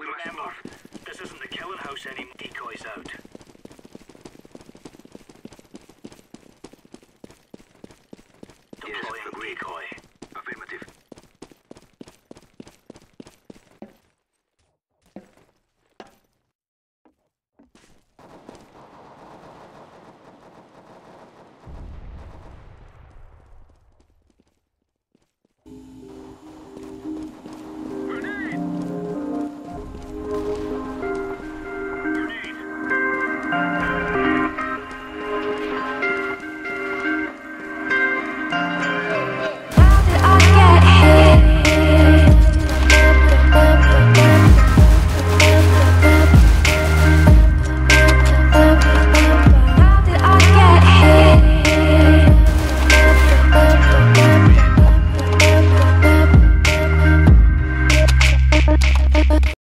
We must Remember, move. this isn't the killing house anymore. Decoys out. Yes, Deploying agreed. decoy.